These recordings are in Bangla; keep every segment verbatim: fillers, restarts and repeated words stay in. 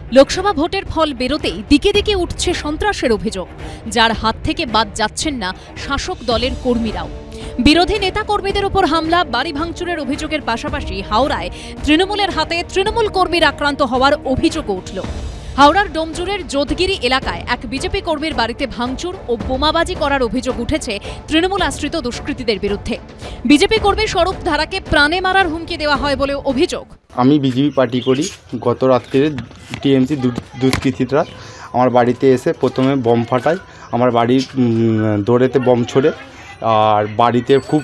লোকসভা ভোটের ফল বেরোতেই দিকে দিকে উঠছে সন্ত্রাসের অভিযোগ, যার হাত থেকে বাদ যাচ্ছেন না শাসক দলের কর্মীরাও। বিরোধী নেতা কর্মীদের উপর হামলা, বাড়ি ভাঙচুরের অভিযোগের পাশাপাশি হাওড়ায় তৃণমূলের হাতে তৃণমূল কর্মীর আক্রান্ত হওয়ার অভিযোগও উঠল। হাওড়ার ডোমজুরের যোধগিরি এলাকায় এক বিজেপি কর্মীর বাড়িতে ভাঙচুর ও বোমাবাজি করার অভিযোগ উঠেছে তৃণমূল আশ্রিত দুষ্কৃতীদের বিরুদ্ধে। বিজেপি কর্মী স্বরূপ ধারাকে প্রাণে মারার হুমকি দেওয়া হয় বলেও অভিযোগ। আমি বিজেপি পার্টি করি। গত রাত্রে টিএমসি দুষ্কৃতীরা আমার বাড়িতে এসে প্রথমে বম ফাটায়, আমার বাড়ির দৌড়েতে বম ছোড়ে, আর বাড়িতে খুব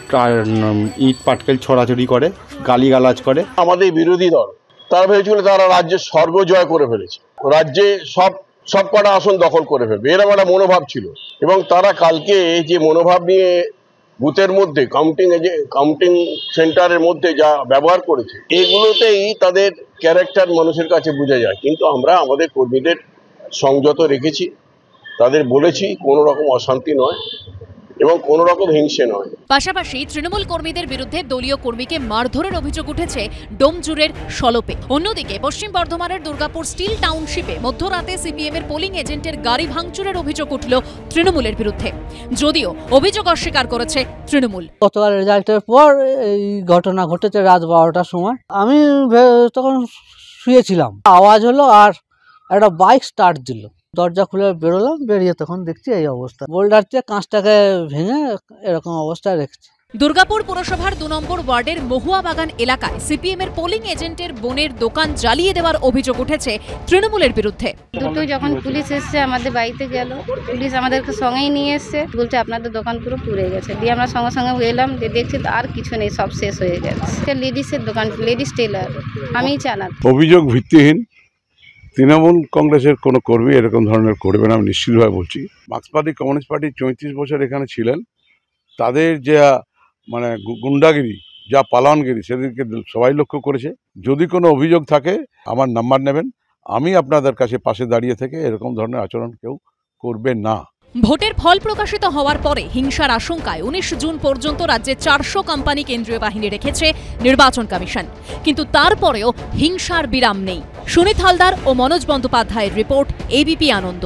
ইট পাটকেল ছড়াছড়ি করে, গালিগালাজ করে। আমাদের বিরোধী দল তারা ভেবেছিল তারা রাজ্যের স্বর্গ জয় করে ফেলেছে, রাজ্যে সব সব কটা আসন দখল করে ফেলবে, এরকম একটা মনোভাব ছিল। এবং তারা কালকে যে মনোভাব নিয়ে বুথের মধ্যে কাউন্টিং যে কাউন্টিং সেন্টারের মধ্যে যা ব্যবহার করেছে, এগুলোতেই তাদের ক্যারেক্টার মানুষের কাছে বোঝা যায়। কিন্তু আমরা আমাদের কর্মীদের সংযত রেখেছি, তাদের বলেছি কোনো রকম অশান্তি নয় এবং কোনো রকম হিংসে নয়। পাশাপাশি তৃণমূল কর্মীদের বিরুদ্ধে দলীয় কর্মীকে মারধরের অভিযোগ উঠেছে ডোমজুরের সলপে। অন্যদিকে পশ্চিম বর্ধমানের দুর্গাপুর স্টিল টাউনশিপে মধ্যরাতে সিপিএম এর পোলিং এজেন্টের গাড়ি ভাঙচুরের অভিযোগ উঠল তৃণমূলের বিরুদ্ধে, যদিও অভিযোগ অস্বীকার করেছে তৃণমূল। গতকাল রেজাল্টের পর এই ঘটনা ঘটেছে রাত বারোটার সময়। আমি তখন শুয়েছিলাম, আওয়াজ হলো আর একটা বাইক স্টার্ট দিল। দরজা খুলে বেরোলাম, বেরিয়ে তখন দেখছি এই অবস্থা, বোল্ডার দিয়ে কাঁচটাকে ভেঙে এরকম অবস্থায় রেখেছে। দুর্গাপুর পুরসভার দু নম্বর ওয়ার্ডের মহুয়া বাগান এলাকায় সিপিএম এর পোলিং এজেন্টের বোনের দোকান জ্বালিয়ে দেওয়ার অভিযোগ উঠেছে তৃণমূলের বিরুদ্ধে। দুটো যখন পুলিশ এসছে আমাদের বাড়িতে গেল, পুলিশ আমাদেরকে সঙ্গেই নিয়ে এসছে, বলছে আপনাদের দোকান পুরো পুড়ে গেছে। দিয়ে আমরা সঙ্গে সঙ্গে এলাম, দিয়ে দেখছি আর কিছু নেই, সব শেষ হয়ে গেছে। লেডিসের দোকান, লেডিস টেলার, আমিই চালাত। অভিযোগ ভিত্তিহীন। তৃণমূল কংগ্রেসের কোনো কর্মী এরকম ধরনের করবে না, আমি নিশ্চিতভাবে বলছি। মার্ক্সবাদী কমিউনিস্ট পার্টি চৌত্রিশ বছর এখানে ছিলেন, তাদের যা মানে গুন্ডাগিরি, যা পালনগিরি, সেদিনকে সবাই লক্ষ্য করেছে। যদি কোনো অভিযোগ থাকে আমার নাম্বার নেবেন, আমি আপনাদের কাছে পাশে দাঁড়িয়ে থেকে এরকম ধরনের আচরণ কেউ করবে না। ভোটের ফল প্রকাশিত হওয়ার পরে হিংসার আশঙ্কায় উনিশ জুন পর্যন্ত রাজ্যে চারশো কোম্পানি কেন্দ্রীয় বাহিনী রেখেছে নির্বাচন কমিশন, কিন্তু তারপরেও হিংসার বিরাম নেই। সুনীত হালদার ও মনোজ বন্দ্যোপাধ্যায়ের রিপোর্ট, এবিপি আনন্দ।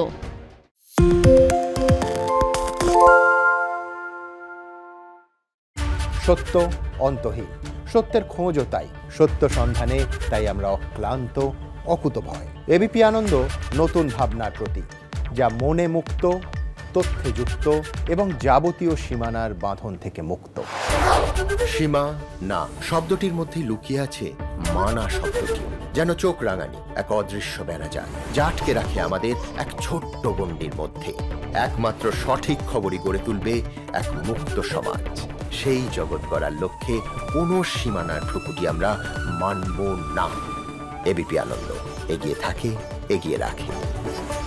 সত্য অন্তহীন, সত্যের খোঁজও তাই, সত্য সন্ধানে তাই আমরা অক্লান্ত, অকুতভয়। এবিপি আনন্দ নতুন ভাবনার প্রতীক, যা মনে মুক্ত, তথ্যে যুক্ত এবং যাবতীয় সীমানার বাঁধন থেকে মুক্ত। সীমা না শব্দটির মধ্যে লুকিয়ে আছে মানা শব্দটি, যেন চোখ রাঙানি এক অদৃশ্য বেড়াজাল, যা আটকে রাখে আমাদের এক ছোট্ট গণ্ডির মধ্যে। একমাত্র সঠিক খবরই গড়ে তুলবে এক মুক্ত সমাজ। সেই জগৎ গড়ার লক্ষ্যে কোনো সীমানার ঠুকুটি আমরা মানব না। এবিপি আনন্দ এগিয়ে থাকে, এগিয়ে রাখে।